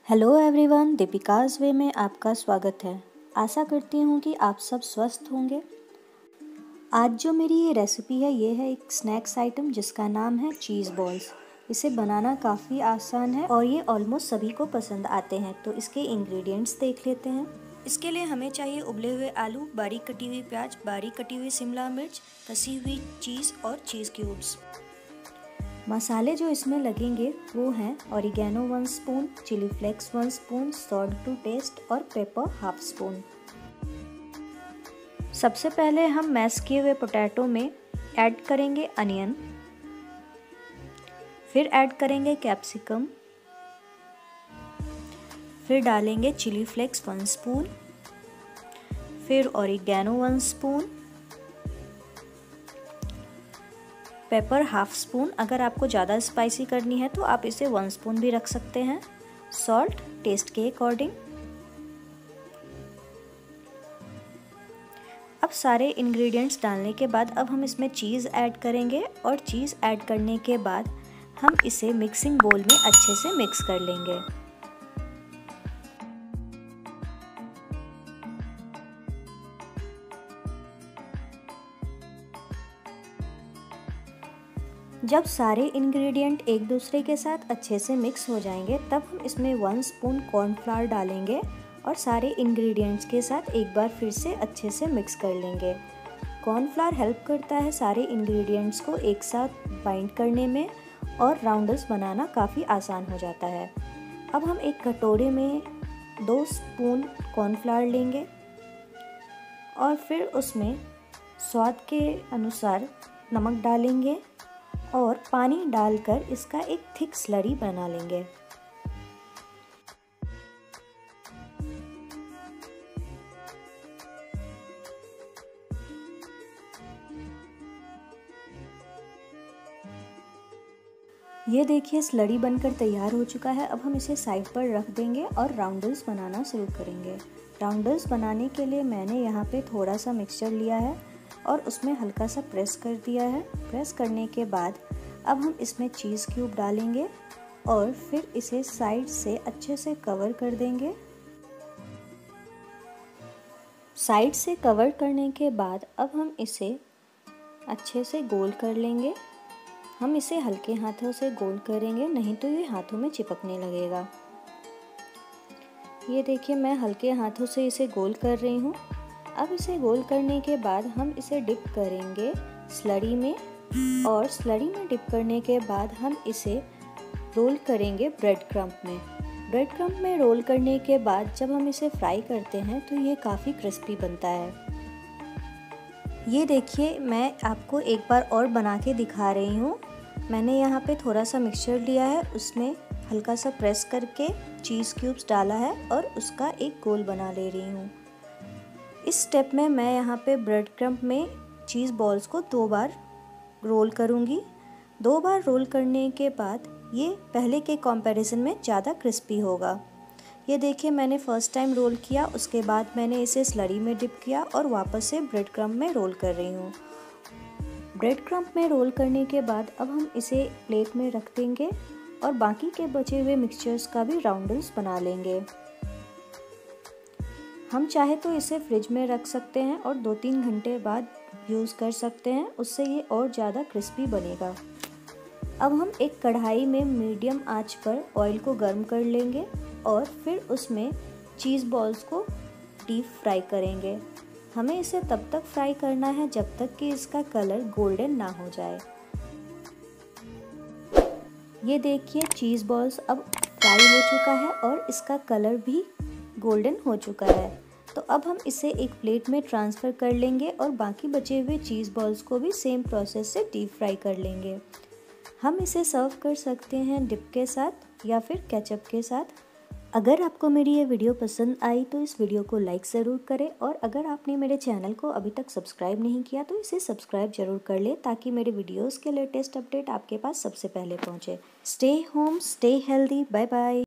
Hello everyone, दीपिकाज़ वे में आपका स्वागत है। आशा करती हूँ कि आप सब स्वस्थ होंगे। आज जो मेरी ये रेसिपी है ये है एक स्नैक्स आइटम जिसका नाम है चीज़ बॉल्स। इसे बनाना काफ़ी आसान है और ये ऑलमोस्ट सभी को पसंद आते हैं। तो इसके इंग्रेडिएंट्स देख लेते हैं। इसके लिए हमें चाहिए उबले हुए आलू, बारीक कटी हुई प्याज, बारीक कटी हुई शिमला मिर्च, कसी हुई चीज़ और चीज़ क्यूब्स। मसाले जो इसमें लगेंगे वो हैं oregano 1 spoon, chilli flakes 1 spoon, salt to taste और पेपर हाफ स्पून। सबसे पहले हम मैश किए हुए पोटैटो में ऐड करेंगे अनियन, फिर ऐड करेंगे कैप्सिकम, फिर डालेंगे चिली फ्लेक्स 1 स्पून, फिर oregano 1 spoon, pepper half spoon. अगर आपको ज़्यादा स्पाइसी करनी है तो आप इसे 1 स्पून भी रख सकते हैं। सॉल्ट टेस्ट के अकॉर्डिंग। अब सारे इंग्रेडिएंट्स डालने के बाद अब हम इसमें चीज़ ऐड करेंगे और चीज़ ऐड करने के बाद हम इसे मिक्सिंग बोल में अच्छे से मिक्स कर लेंगे। जब सारे इंग्रेडिएंट एक दूसरे के साथ अच्छे से मिक्स हो जाएंगे तब हम इसमें 1 स्पून कॉर्नफ्लावर डालेंगे और सारे इंग्रेडिएंट्स के साथ एक बार फिर से अच्छे से मिक्स कर लेंगे। कॉर्नफ्लावर हेल्प करता है सारे इंग्रेडिएंट्स को एक साथ बाइंड करने में और राउंडल्स बनाना काफ़ी आसान हो जाता है। अब हम एक कटोरे में 2 स्पून कॉर्नफ्लावर लेंगे और फिर उसमें स्वाद के अनुसार नमक डालेंगे और पानी डालकर इसका एक थिक स्लरी बना लेंगे। ये देखिए स्लरी बनकर तैयार हो चुका है। अब हम इसे साइड पर रख देंगे और राउंडल्स बनाना शुरू करेंगे। राउंडल्स बनाने के लिए मैंने यहाँ पे थोड़ा सा मिक्सचर लिया है और उसमें हल्का सा प्रेस कर दिया है। प्रेस करने के बाद अब हम इसमें चीज़ क्यूब डालेंगे और फिर इसे साइड से अच्छे से कवर कर देंगे। साइड से कवर करने के बाद अब हम इसे अच्छे से गोल कर लेंगे। हम इसे हल्के हाथों से गोल करेंगे, नहीं तो ये हाथों में चिपकने लगेगा। ये देखिए मैं हल्के हाथों से इसे गोल कर रही हूँ। अब इसे गोल करने के बाद हम इसे डिप करेंगे स्लरी में और स्लरी में डिप करने के बाद हम इसे रोल करेंगे ब्रेड क्रम्प में। ब्रेड क्रम्प में रोल करने के बाद जब हम इसे फ्राई करते हैं तो ये काफ़ी क्रिस्पी बनता है। ये देखिए मैं आपको एक बार और बना के दिखा रही हूँ। मैंने यहाँ पे थोड़ा सा मिक्सचर लिया है, उसमें हल्का सा प्रेस करके चीज़ क्यूब्स डाला है और उसका एक गोल बना ले रही हूँ। इस स्टेप में मैं यहाँ पे ब्रेड क्रम्प में चीज़ बॉल्स को 2 बार रोल करूँगी। 2 बार रोल करने के बाद ये पहले के कंपैरिजन में ज़्यादा क्रिस्पी होगा। ये देखिए मैंने फर्स्ट टाइम रोल किया, उसके बाद मैंने इसे स्लरी में डिप किया और वापस से ब्रेड क्रम्प में रोल कर रही हूँ। ब्रेड क्रम्प में रोल करने के बाद अब हम इसे प्लेट में रख देंगे और बाकी के बचे हुए मिक्सचर्स का भी राउंडल्स बना लेंगे। हम चाहे तो इसे फ्रिज में रख सकते हैं और 2-3 घंटे बाद यूज़ कर सकते हैं, उससे ये और ज़्यादा क्रिस्पी बनेगा। अब हम एक कढ़ाई में मीडियम आंच पर ऑयल को गर्म कर लेंगे और फिर उसमें चीज़ बॉल्स को डीप फ्राई करेंगे। हमें इसे तब तक फ्राई करना है जब तक कि इसका कलर गोल्डन ना हो जाए। ये देखिए चीज़ बॉल्स अब फ्राई हो चुका है और इसका कलर भी गोल्डन हो चुका है। तो अब हम इसे एक प्लेट में ट्रांसफ़र कर लेंगे और बाकी बचे हुए चीज़ बॉल्स को भी सेम प्रोसेस से डीप फ्राई कर लेंगे। हम इसे सर्व कर सकते हैं डिप के साथ या फिर केचप के साथ। अगर आपको मेरी ये वीडियो पसंद आई तो इस वीडियो को लाइक ज़रूर करें और अगर आपने मेरे चैनल को अभी तक सब्सक्राइब नहीं किया तो इसे सब्सक्राइब जरूर कर लें ताकि मेरे वीडियोस के लेटेस्ट अपडेट आपके पास सबसे पहले पहुँचे। Stay home, stay healthy, bye bye.